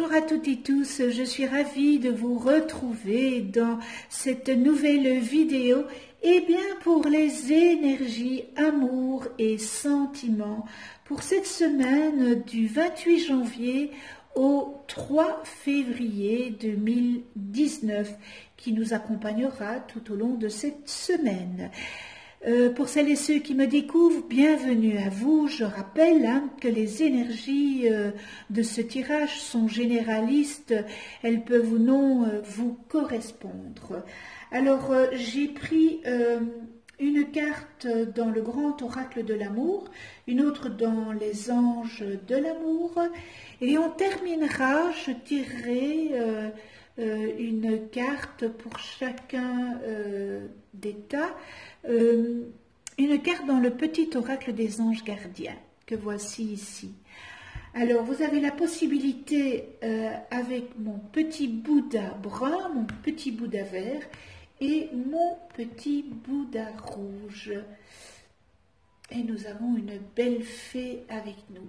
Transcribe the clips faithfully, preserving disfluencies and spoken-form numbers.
Bonjour à toutes et tous, je suis ravie de vous retrouver dans cette nouvelle vidéo. Et bien pour les énergies, amour et sentiments, pour cette semaine du vingt-huit janvier au trois février deux mille dix-neuf, qui nous accompagnera tout au long de cette semaine. Euh, pour celles et ceux qui me découvrent, bienvenue à vous. Je rappelle hein, que les énergies euh, de ce tirage sont généralistes, elles peuvent ou non euh, vous correspondre. Alors euh, j'ai pris euh, une carte dans le grand oracle de l'amour, une autre dans les anges de l'amour, et on terminera, je tirerai euh, euh, une carte pour chacun euh, des tas. Euh, une carte dans le petit oracle des anges gardiens que voici ici. Alors vous avez la possibilité euh, avec mon petit Bouddha brun, mon petit Bouddha vert et mon petit Bouddha rouge. Et nous avons une belle fée avec nous.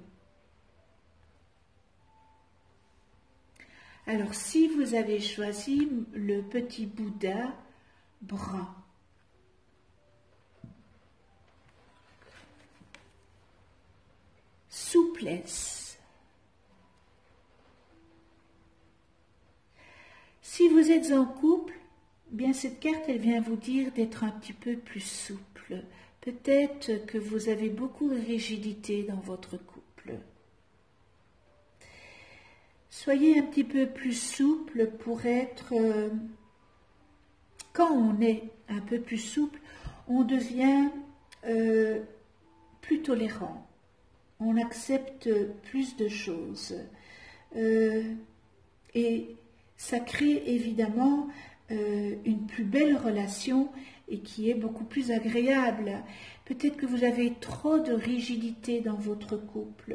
Alors si vous avez choisi le petit Bouddha brun, souplesse. Si vous êtes en couple, bien cette carte elle vient vous dire d'être un petit peu plus souple. Peut-être que vous avez beaucoup de rigidité dans votre couple. Soyez un petit peu plus souple pour être... Euh, quand on est un peu plus souple, on devient euh, plus tolérant. On accepte plus de choses. Euh, et ça crée évidemment euh, une plus belle relation et qui est beaucoup plus agréable. Peut-être que vous avez trop de rigidité dans votre couple.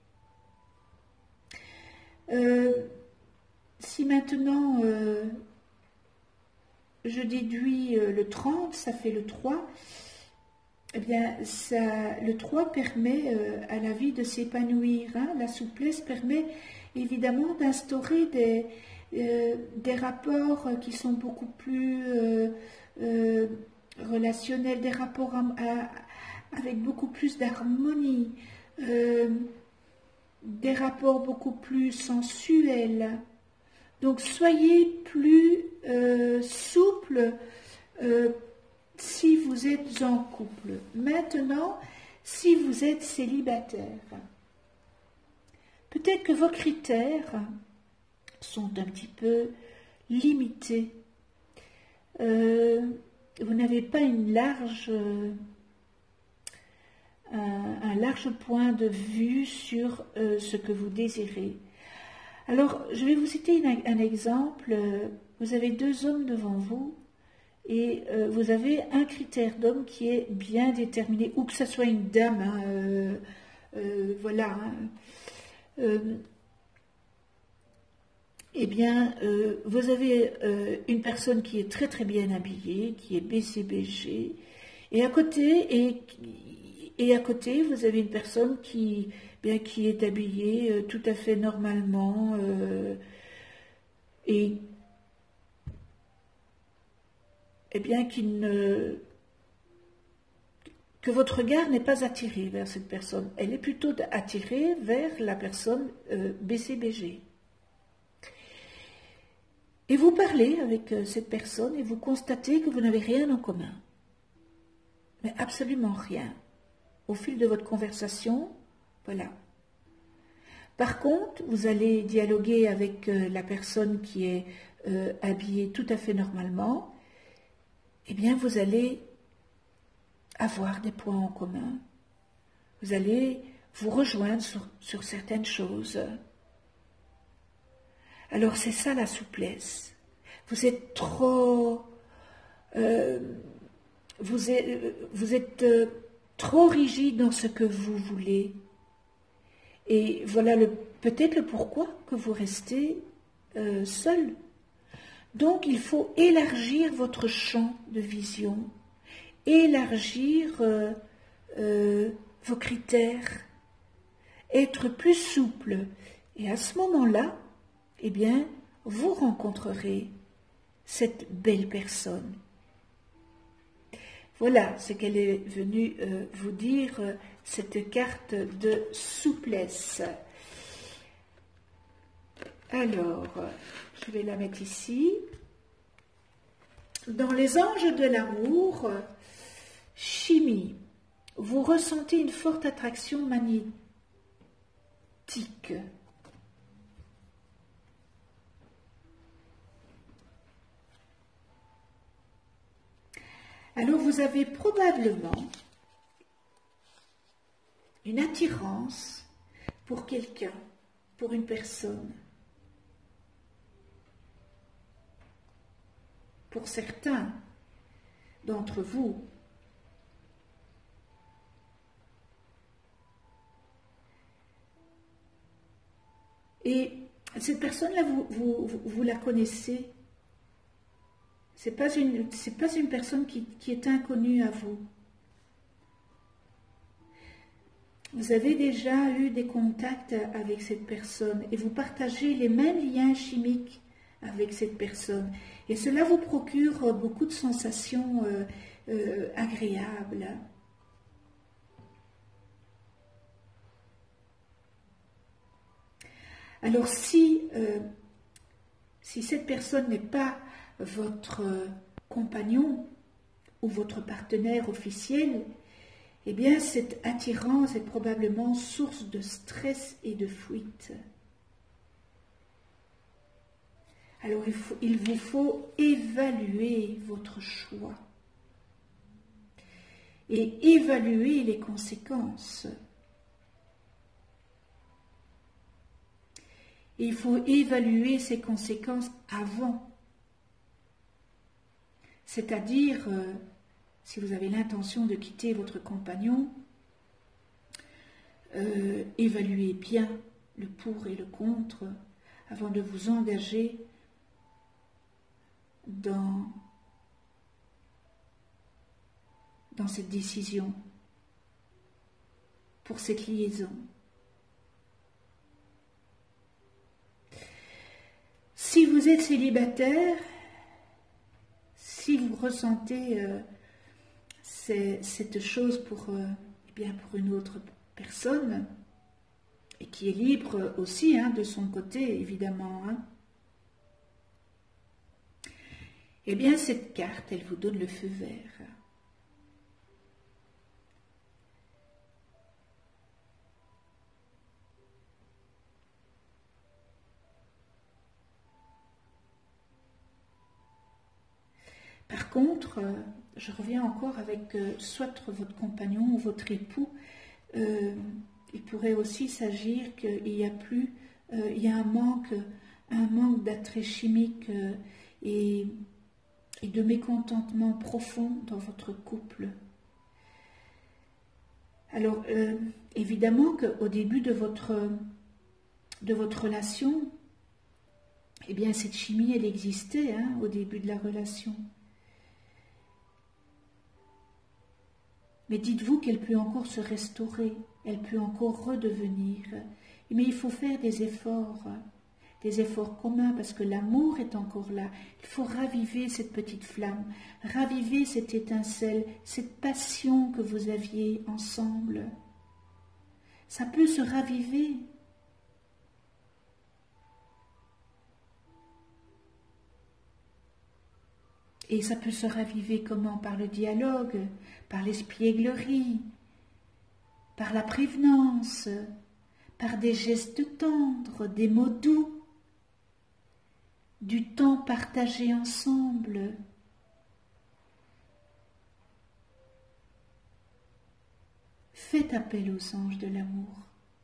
Euh, si maintenant euh, je déduis euh, le trente, ça fait le trois. Eh bien, ça, le trois permet euh, à la vie de s'épanouir. Hein. La souplesse permet évidemment d'instaurer des, euh, des rapports qui sont beaucoup plus euh, euh, relationnels, des rapports à, à, avec beaucoup plus d'harmonie, euh, des rapports beaucoup plus sensuels. Donc, soyez plus euh, souple euh, si vous êtes en couple. Maintenant, si vous êtes célibataire, peut-être que vos critères sont un petit peu limités. Euh, vous n'avez pas une large, un, un large point de vue sur euh, ce que vous désirez. Alors, je vais vous citer une, un exemple. Vous avez deux hommes devant vous. Et euh, vous avez un critère d'homme qui est bien déterminé, ou que ce soit une dame, hein, euh, euh, voilà. Hein, euh, eh bien, euh, vous avez euh, une personne qui est très très bien habillée, qui est B C B G, et à côté, et, et à côté, vous avez une personne qui, bien, qui est habillée euh, tout à fait normalement, euh, et eh bien, qu'il ne, que votre regard n'est pas attiré vers cette personne. Elle est plutôt attirée vers la personne euh, B C B G. Et vous parlez avec euh, cette personne et vous constatez que vous n'avez rien en commun. Mais absolument rien. Au fil de votre conversation, voilà. Par contre, vous allez dialoguer avec euh, la personne qui est euh, habillée tout à fait normalement. Eh bien, vous allez avoir des points en commun. Vous allez vous rejoindre sur, sur certaines choses. Alors, c'est ça la souplesse. Vous êtes trop... Euh, vous êtes, vous êtes euh, trop rigide dans ce que vous voulez. Et voilà le, peut-être le pourquoi que vous restez euh, seul. Donc, il faut élargir votre champ de vision, élargir euh, euh, vos critères, être plus souple. Et à ce moment-là, eh bien, vous rencontrerez cette belle personne. Voilà ce qu'elle est venue euh, vous dire, euh, cette carte de souplesse. Alors, je vais la mettre ici. Dans les anges de l'amour, chimie, vous ressentez une forte attraction magnétique. Alors vous avez probablement une attirance pour quelqu'un, pour une personne. Pour certains d'entre vous, et cette personne-là, vous, vous, vous la connaissez. Ce n'est pas une, c'est pas une personne qui, qui est inconnue à vous. Vous avez déjà eu des contacts avec cette personne et vous partagez les mêmes liens chimiques avec cette personne. Et cela vous procure beaucoup de sensations euh, euh, agréables. Alors si, euh, si cette personne n'est pas votre compagnon ou votre partenaire officiel, eh bien cette attirance est probablement source de stress et de fuite. Alors il, faut, il vous faut évaluer votre choix et évaluer les conséquences. Et il faut évaluer ces conséquences avant. C'est-à-dire, euh, si vous avez l'intention de quitter votre compagnon, euh, évaluez bien le pour et le contre avant de vous engager dans, dans cette décision, pour cette liaison. Si vous êtes célibataire, si vous ressentez euh, cette chose pour, euh, eh bien pour une autre personne, et qui est libre aussi hein, de son côté, évidemment, hein, eh bien cette carte, elle vous donne le feu vert. Par contre, euh, je reviens encore avec euh, soit votre compagnon ou votre époux, euh, il pourrait aussi s'agir qu'il y a plus, euh, il y a un manque, un manque d'attrait chimique euh, et, et de mécontentement profond dans votre couple. Alors, euh, évidemment qu'au début de votre, de votre relation, eh bien cette chimie, elle existait hein, au début de la relation. Mais dites-vous qu'elle peut encore se restaurer, elle peut encore redevenir. Mais il faut faire des efforts, des efforts communs, parce que l'amour est encore là. Il faut raviver cette petite flamme, raviver cette étincelle, cette passion que vous aviez ensemble. Ça peut se raviver. Et ça peut se raviver comment? Par le dialogue, par l'espièglerie, par la prévenance, par des gestes tendres, des mots doux, du temps partagé ensemble. Faites appel aux anges de l'amour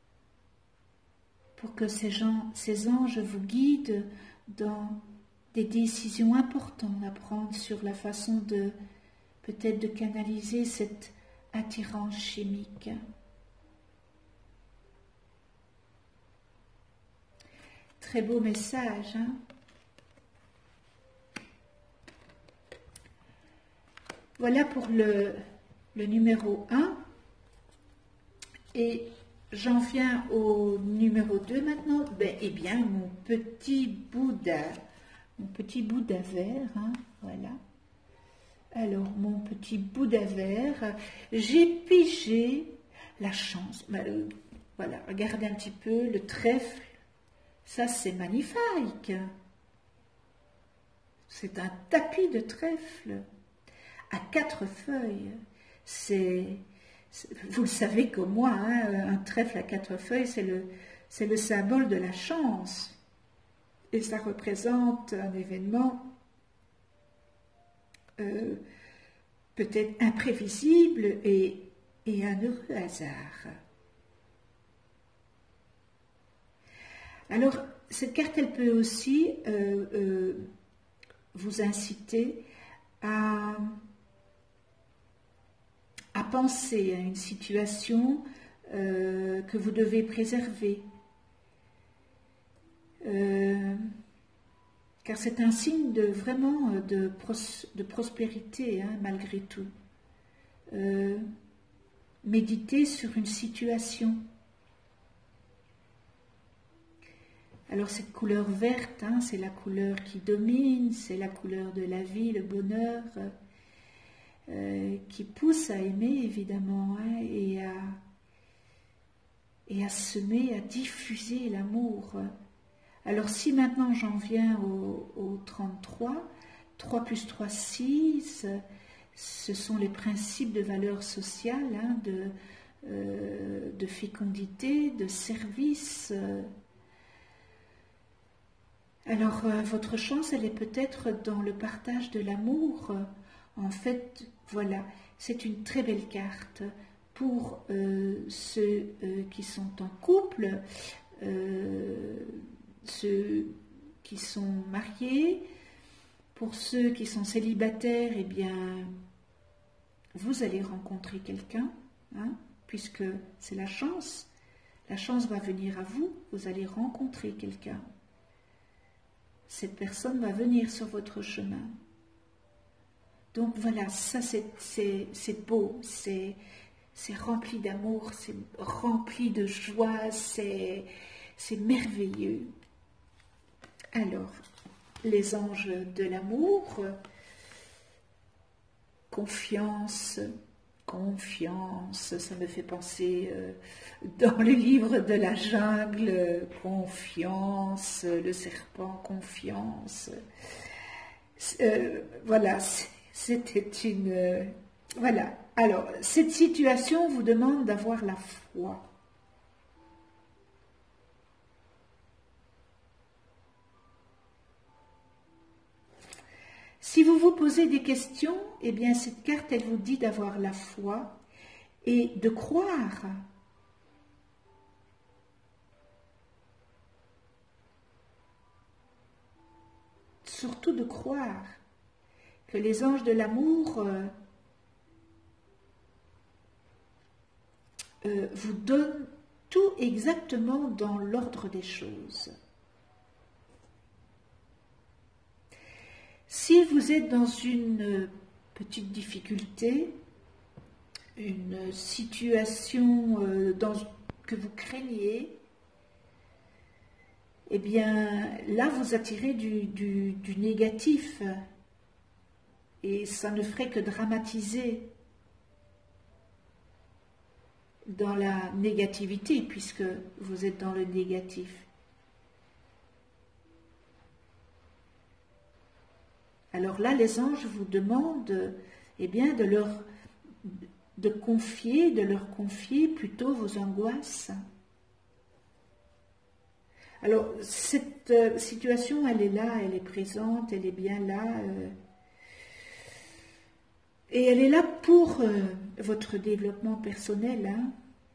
pour que ces, gens, ces anges vous guident dans des décisions importantes à prendre sur la façon de peut-être de canaliser cette attirance chimique. Très beau message, hein? Voilà pour le, le numéro un. Et j'en viens au numéro deux maintenant. Ben, eh bien, mon petit Bouddha. Mon petit Bouddha vert, hein, voilà. Alors, mon petit Bouddha vert, j'ai pigé la chance. Ben, euh, voilà, regardez un petit peu le trèfle. Ça, c'est magnifique. C'est un tapis de trèfle à quatre feuilles. C'est, vous le savez comme moi, hein, un trèfle à quatre feuilles, c'est le, c'est le symbole de la chance. Et ça représente un événement euh, peut-être imprévisible et, et un heureux hasard. Alors, cette carte, elle peut aussi euh, euh, vous inciter à, à penser à une situation euh, que vous devez préserver. Euh, car c'est un signe de vraiment de, pros, de prospérité, hein, malgré tout. Euh, méditer sur une situation. Alors cette couleur verte, hein, c'est la couleur qui domine, c'est la couleur de la vie, le bonheur, euh, qui pousse à aimer évidemment, hein, et, à, et à semer, à diffuser l'amour. Alors si maintenant j'en viens au, au trente-trois, trois plus trois, six, ce sont les principes de valeur sociale, hein, de, euh, de fécondité, de service. Alors euh, votre chance, elle est peut-être dans le partage de l'amour. En fait, voilà, c'est une très belle carte pour euh, ceux euh, qui sont en couple, euh, ceux qui sont mariés. Pour ceux qui sont célibataires, eh bien, vous allez rencontrer quelqu'un, hein, puisque c'est la chance. La chance va venir à vous, vous allez rencontrer quelqu'un. Cette personne va venir sur votre chemin. Donc voilà, ça c'est beau, c'est rempli d'amour, c'est rempli de joie, c'est merveilleux. Alors, les anges de l'amour, confiance, confiance, ça me fait penser euh, dans le livre de la jungle, confiance, le serpent, confiance. Euh, voilà, c'était une... Euh, voilà, alors, cette situation vous demande d'avoir la foi. Si vous vous posez des questions, eh bien cette carte, elle vous dit d'avoir la foi et de croire. Surtout de croire que les anges de l'amour euh, euh, vous donnent tout exactement dans l'ordre des choses. Si vous êtes dans une petite difficulté, une situation euh, dans, que vous craignez, eh bien là vous attirez du, du, du négatif et ça ne ferait que dramatiser dans la négativité puisque vous êtes dans le négatif. Alors là, les anges vous demandent eh bien, de leur de confier, de leur confier plutôt vos angoisses. Alors, cette euh, situation, elle est là, elle est présente, elle est bien là. Euh, et elle est là pour euh, votre développement personnel. Hein.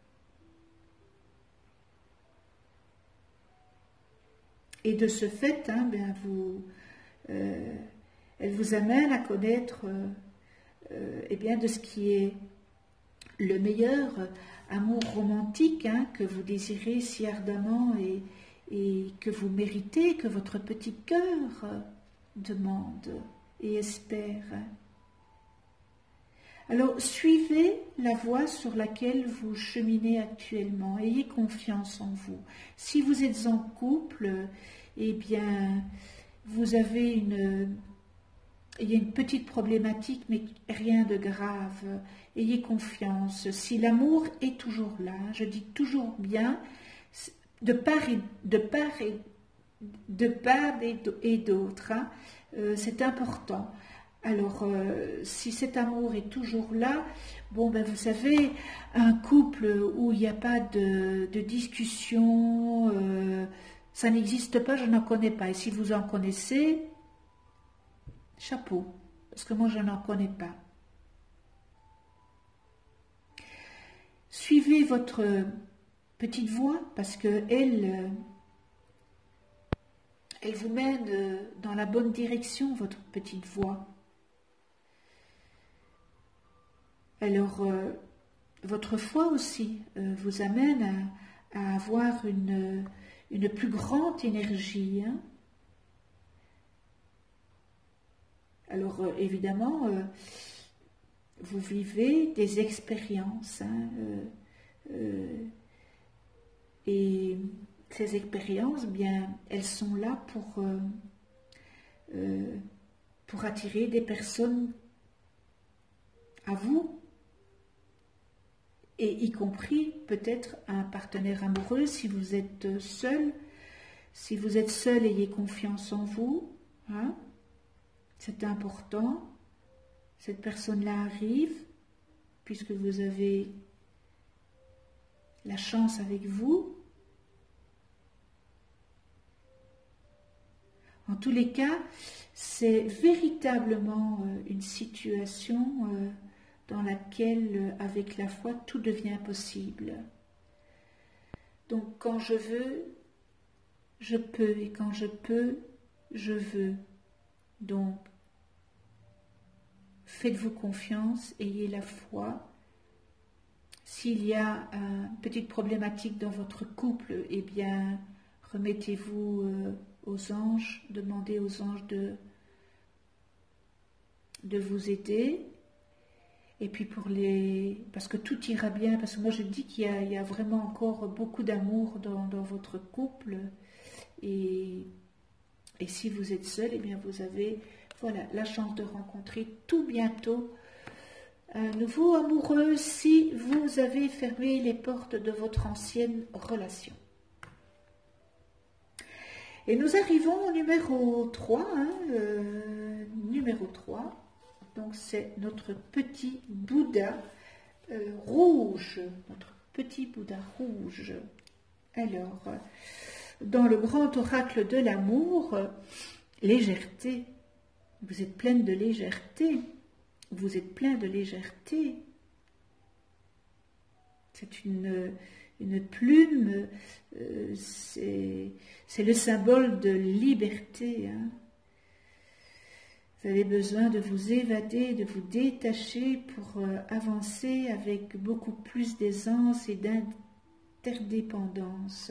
Et de ce fait, hein, ben vous... Euh, elle vous amène à connaître euh, euh, eh bien, de ce qui est le meilleur amour romantique hein, que vous désirez si ardemment et, et que vous méritez, que votre petit cœur demande et espère. Alors, suivez la voie sur laquelle vous cheminez actuellement. Ayez confiance en vous. Si vous êtes en couple, eh bien, vous avez une, il y a une petite problématique, mais rien de grave. Ayez confiance. Si l'amour est toujours là, je dis toujours bien, de part et de part et de part et d'autre, hein, euh, c'est important. Alors, euh, si cet amour est toujours là, bon, ben vous savez, un couple où il n'y a pas de, de discussion, euh, ça n'existe pas, je n'en connais pas. Et si vous en connaissez, chapeau, parce que moi, je n'en connais pas. Suivez votre petite voix, parce qu'elle, elle vous mène dans la bonne direction, votre petite voix. Alors, euh, votre foi aussi euh, vous amène à, à avoir une, une plus grande énergie. Hein. Alors, euh, évidemment, euh, vous vivez des expériences. Hein, euh, euh, et ces expériences, bien, elles sont là pour, euh, euh, pour attirer des personnes à vous. Et y compris peut-être un partenaire amoureux si vous êtes seul. Si vous êtes seul, ayez confiance en vous. Hein? C'est important. Cette personne-là arrive, puisque vous avez la chance avec vous. En tous les cas, c'est véritablement une situation euh, dans laquelle, avec la foi, tout devient possible. Donc, quand je veux, je peux, et quand je peux, je veux. Donc, faites-vous confiance, ayez la foi. S'il y a une petite problématique dans votre couple, eh bien, remettez-vous euh, aux anges, demandez aux anges de, de vous aider. Et puis pour les... parce que tout ira bien, parce que moi je dis qu'il y a, il y a vraiment encore beaucoup d'amour dans, dans votre couple. Et, et si vous êtes seul, eh bien vous avez voilà, la chance de rencontrer tout bientôt un nouveau amoureux si vous avez fermé les portes de votre ancienne relation. Et nous arrivons au numéro trois, hein, euh, numéro trois. Donc c'est notre petit Bouddha euh, rouge, notre petit Bouddha rouge. Alors, dans le grand oracle de l'amour, légèreté, vous êtes pleine de légèreté, vous êtes plein de légèreté. C'est une, une plume, euh, c'est le symbole de liberté, hein. Vous avez besoin de vous évader, de vous détacher pour euh, avancer avec beaucoup plus d'aisance et d'interdépendance.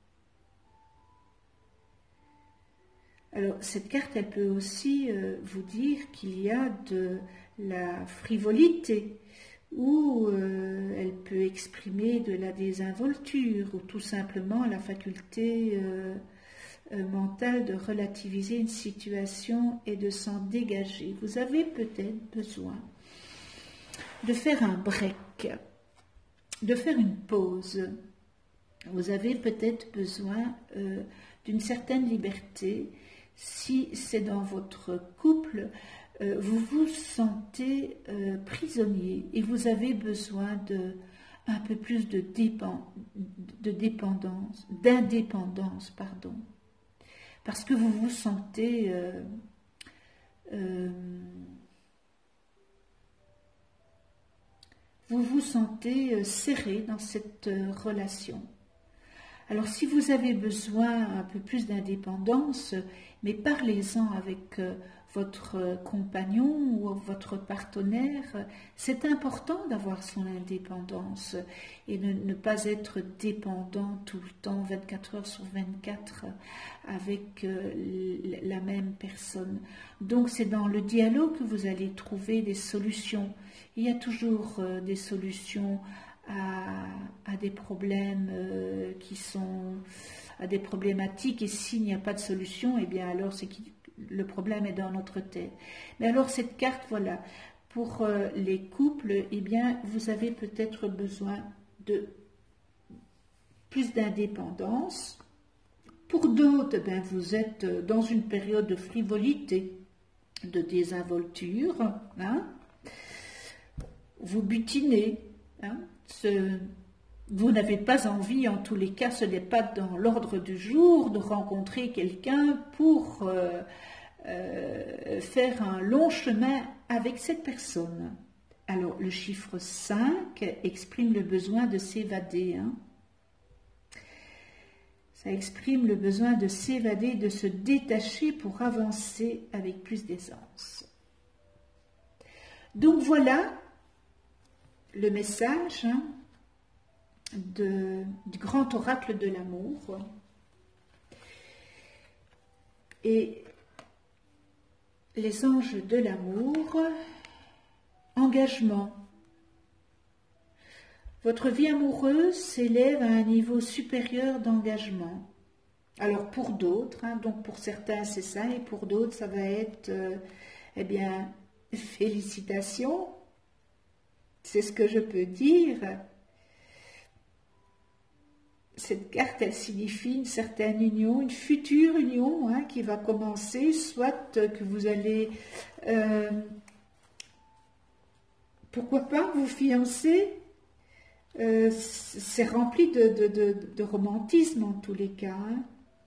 Alors, cette carte, elle peut aussi euh, vous dire qu'il y a de la frivolité, ou euh, elle peut exprimer de la désinvolture, ou tout simplement la faculté euh, euh, mentale de relativiser une situation et de s'en dégager. Vous avez peut-être besoin de faire un break, de faire une pause. Vous avez peut-être besoin euh, d'une certaine liberté. Si c'est dans votre couple, euh, vous vous sentez euh, prisonnier et vous avez besoin de un peu plus de, dépend, de dépendance, d'indépendance, pardon, parce que vous vous sentez euh, euh, vous vous sentez serré dans cette euh, relation. Alors, si vous avez besoin un peu plus d'indépendance, mais parlez-en avec euh, votre compagnon ou votre partenaire, c'est important d'avoir son indépendance et de ne pas être dépendant tout le temps, vingt-quatre heures sur vingt-quatre, avec la même personne. Donc c'est dans le dialogue que vous allez trouver des solutions. Il y a toujours des solutions à, à des problèmes qui sont, à des problématiques, et s'il n'y a pas de solution, eh bien alors c'est qu'il le problème est dans notre tête. Mais alors cette carte, voilà, pour euh, les couples, eh bien, vous avez peut-être besoin de plus d'indépendance. Pour d'autres, eh bien, vous êtes dans une période de frivolité, de désinvolture, hein. Vous butinez, hein. Ce, vous n'avez pas envie, en tous les cas, ce n'est pas dans l'ordre du jour de rencontrer quelqu'un pour euh, euh, faire un long chemin avec cette personne. Alors, le chiffre cinq exprime le besoin de s'évader. Hein. Ça exprime le besoin de s'évader, de se détacher pour avancer avec plus d'aisance. Donc, voilà le message, hein, De, du grand oracle de l'amour. Et les anges de l'amour, engagement. Votre vie amoureuse s'élève à un niveau supérieur d'engagement. Alors pour d'autres, hein, donc pour certains c'est ça, et pour d'autres ça va être, euh, eh bien, félicitations, c'est ce que je peux dire. Cette carte, elle signifie une certaine union, une future union, hein, qui va commencer, soit que vous allez, euh, pourquoi pas, vous fiancer. Euh, c'est rempli de, de, de, de romantisme en tous les cas. Hein.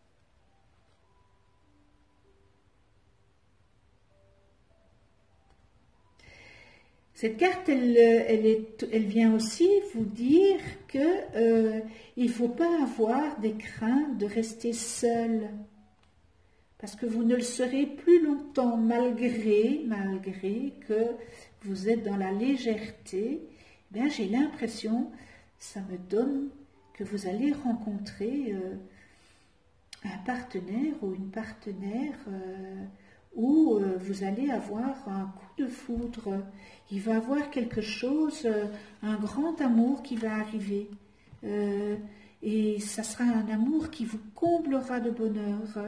Cette carte, elle, elle, est, elle vient aussi vous dire que euh, il ne faut pas avoir des craintes de rester seul, parce que vous ne le serez plus longtemps, malgré, malgré que vous êtes dans la légèreté. Eh bien, j'ai l'impression, ça me donne que vous allez rencontrer euh, un partenaire ou une partenaire euh, où euh, vous allez avoir un coup de foudre. Il va y avoir quelque chose, euh, un grand amour qui va arriver. Euh, et ça sera un amour qui vous comblera de bonheur.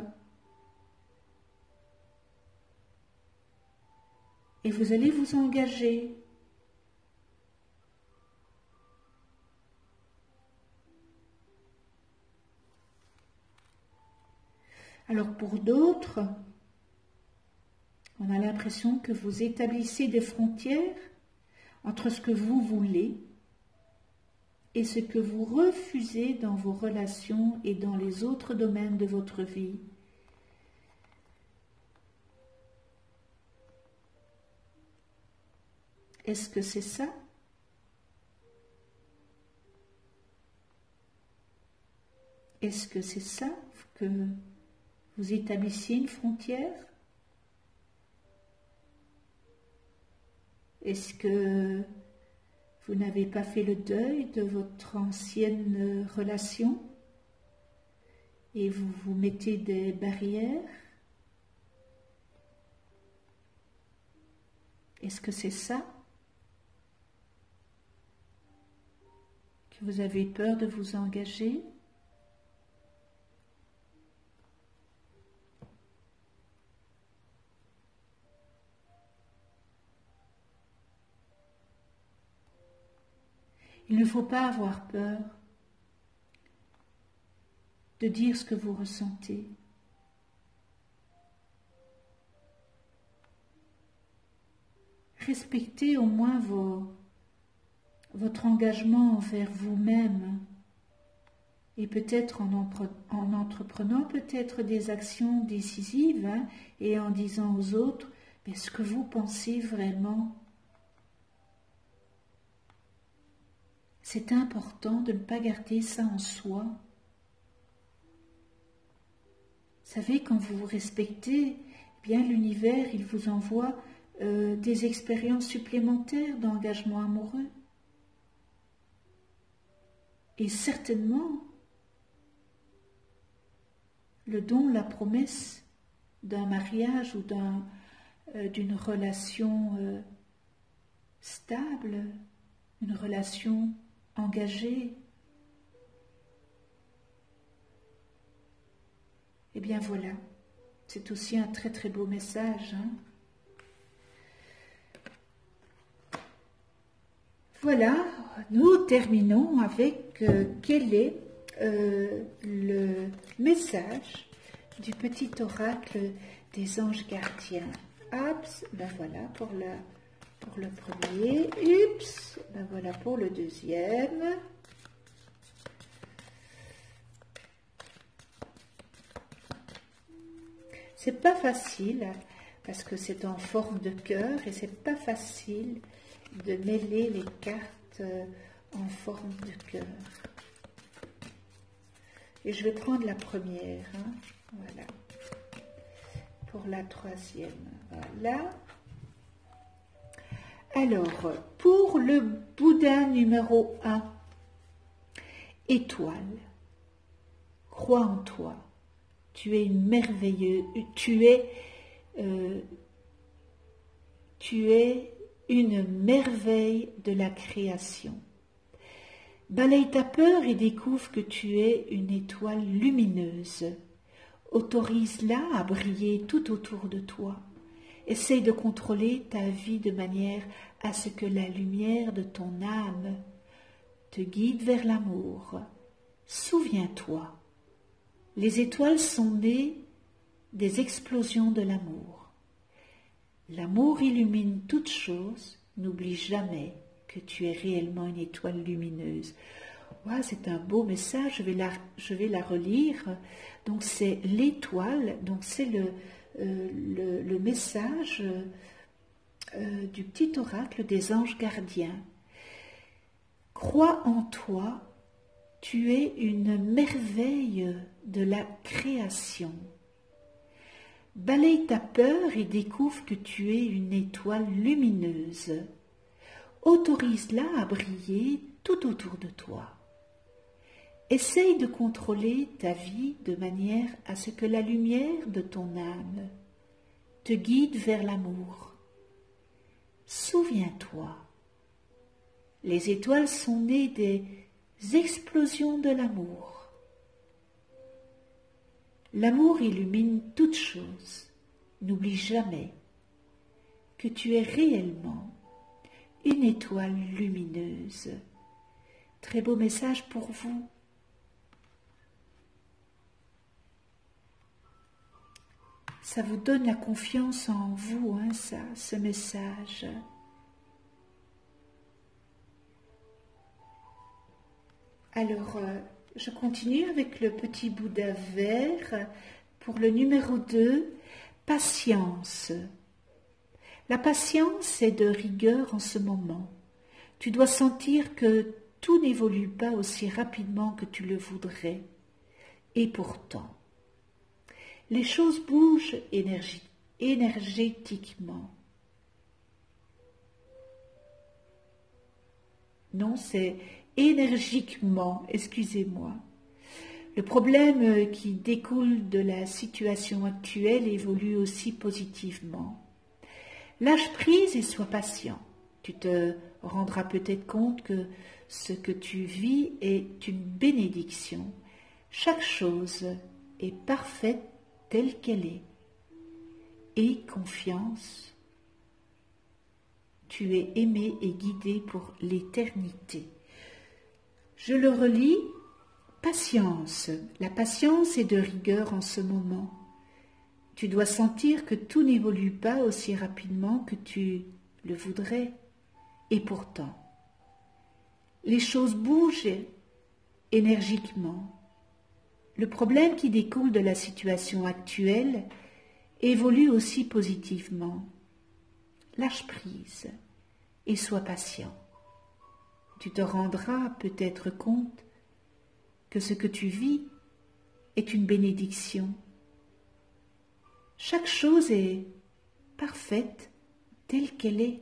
Et vous allez vous engager. Alors pour d'autres, on a l'impression que vous établissez des frontières entre ce que vous voulez et ce que vous refusez dans vos relations et dans les autres domaines de votre vie. Est-ce que c'est ça? Est-ce que c'est ça que vous établissiez une frontière? Est-ce que vous n'avez pas fait le deuil de votre ancienne relation et vous vous mettez des barrières? Est-ce que c'est ça? Que vous avez peur de vous engager? Il ne faut pas avoir peur de dire ce que vous ressentez. Respectez au moins vos, votre engagement envers vous-même et peut-être en, en entreprenant peut-être des actions décisives, hein, et en disant aux autres mais ce que vous pensez vraiment. C'est important de ne pas garder ça en soi. Vous savez, quand vous vous respectez, bien l'univers, il vous envoie euh, des expériences supplémentaires d'engagement amoureux. Et certainement, le don, la promesse d'un mariage ou d'un, euh, d'une relation euh, stable, une relation engagée. Eh bien voilà, c'est aussi un très très beau message. Hein. Voilà, nous terminons avec euh, quel est euh, le message du petit oracle des anges gardiens. Ups, ben voilà pour, la, pour le premier. Ups, ben voilà pour le deuxième. C'est pas facile parce que c'est en forme de cœur et c'est pas facile de mêler les cartes en forme de cœur. Et je vais prendre la première, hein, voilà, pour la troisième, voilà. Alors, pour le Bouddha numéro un, étoile, crois en toi, tu es une merveilleuse, tu es, euh, tu es une merveille de la création. Balaye ta peur et découvre que tu es une étoile lumineuse. Autorise-la à briller tout autour de toi. Essaye de contrôler ta vie de manière à ce que la lumière de ton âme te guide vers l'amour. Souviens-toi, les étoiles sont nées des explosions de l'amour. L'amour illumine toutes choses, n'oublie jamais que tu es réellement une étoile lumineuse. Wow, c'est un beau message, je vais la, je vais la relire. Donc c'est l'étoile, donc c'est le, euh, le, le message euh, du petit oracle des anges gardiens. Crois en toi, tu es une merveille de la création. Balaye ta peur et découvre que tu es une étoile lumineuse. Autorise-la à briller tout autour de toi. Essaye de contrôler ta vie de manière à ce que la lumière de ton âme te guide vers l'amour. Souviens-toi, les étoiles sont nées des explosions de l'amour. L'amour illumine toutes choses. N'oublie jamais que tu es réellement une étoile lumineuse. Très beau message pour vous. Ça vous donne la confiance en vous, hein, ça, ce message. Alors, euh, je continue avec le petit Bouddha vert pour le numéro deux, patience. La patience est de rigueur en ce moment. Tu dois sentir que tout n'évolue pas aussi rapidement que tu le voudrais. Et pourtant, les choses bougent énergie, énergétiquement. Non, c'est énergiquement, excusez-moi. Le problème qui découle de la situation actuelle évolue aussi positivement. Lâche prise et sois patient. Tu te rendras peut-être compte que ce que tu vis est une bénédiction. Chaque chose est parfaite telle qu'elle est. Aie confiance. Tu es aimé et guidé pour l'éternité. Je le relis. Patience. La patience est de rigueur en ce moment. Tu dois sentir que tout n'évolue pas aussi rapidement que tu le voudrais. Et pourtant, les choses bougent énergiquement. Le problème qui découle de la situation actuelle évolue aussi positivement. Lâche prise et sois patient. Tu te rendras peut-être compte que ce que tu vis est une bénédiction. Chaque chose est parfaite telle qu'elle est.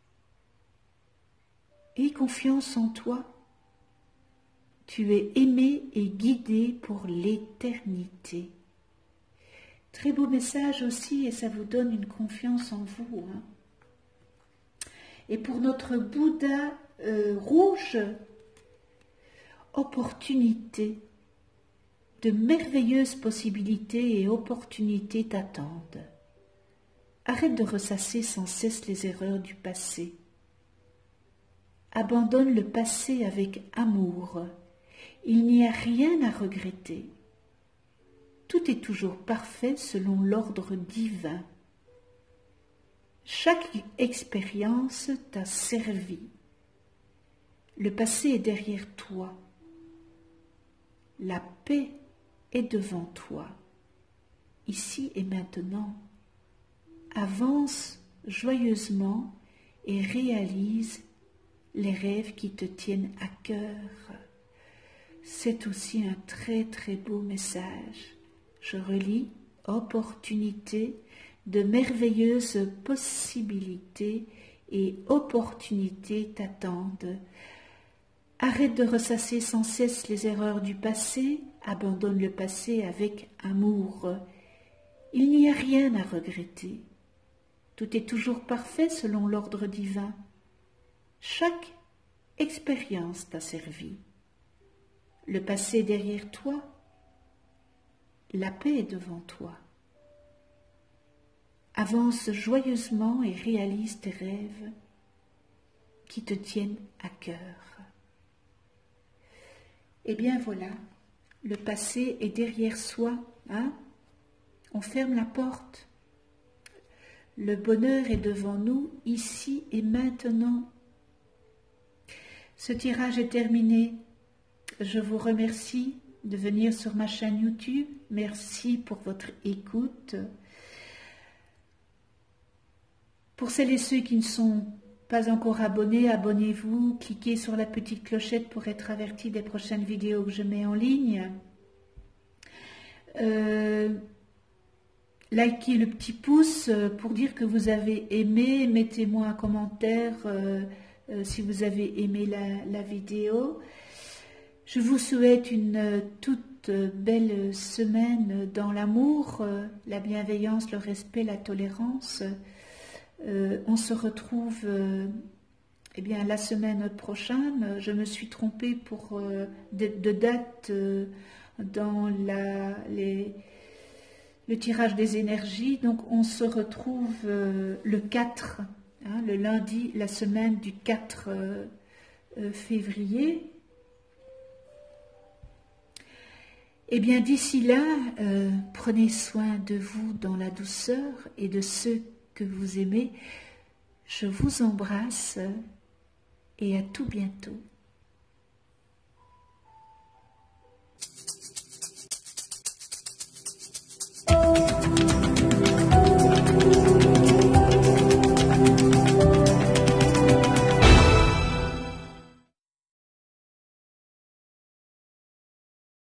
Aie confiance en toi. Tu es aimé et guidé pour l'éternité. Très beau message aussi, et ça vous donne une confiance en vous. Hein. Et pour notre Bouddha euh, rouge, opportunité, de merveilleuses possibilités et opportunités t'attendent. Arrête de ressasser sans cesse les erreurs du passé. Abandonne le passé avec amour. Il n'y a rien à regretter. Tout est toujours parfait selon l'ordre divin. Chaque expérience t'a servi. Le passé est derrière toi. La paix est devant toi, ici et maintenant. Avance joyeusement et réalise les rêves qui te tiennent à cœur. C'est aussi un très très beau message. Je relis « Opportunité » de merveilleuses possibilités et opportunités t'attendent. Arrête de ressasser sans cesse les erreurs du passé, abandonne le passé avec amour. Il n'y a rien à regretter. Tout est toujours parfait selon l'ordre divin. Chaque expérience t'a servi. Le passé est derrière toi. La paix est devant toi. Avance joyeusement et réalise tes rêves qui te tiennent à cœur. Eh bien voilà, le passé est derrière soi, hein? On ferme la porte. Le bonheur est devant nous, ici et maintenant. Ce tirage est terminé. Je vous remercie de venir sur ma chaîne YouTube. Merci pour votre écoute. Pour celles et ceux qui ne sont pas encore abonnés, abonnez-vous, cliquez sur la petite clochette pour être avertis des prochaines vidéos que je mets en ligne. Euh, likez le petit pouce pour dire que vous avez aimé, mettez-moi un commentaire euh, euh, si vous avez aimé la, la vidéo. Je vous souhaite une euh, toute belle semaine dans l'amour, euh, la bienveillance, le respect, la tolérance. Euh, on se retrouve euh, eh bien, la semaine prochaine. Je me suis trompée pour, euh, de, de date euh, dans la, les, le tirage des énergies. Donc on se retrouve euh, le quatre, hein, le lundi, la semaine du quatre euh, euh, février. Eh bien d'ici là, euh, prenez soin de vous dans la douceur et de ceux que vous aimez. Je vous embrasse et à tout bientôt.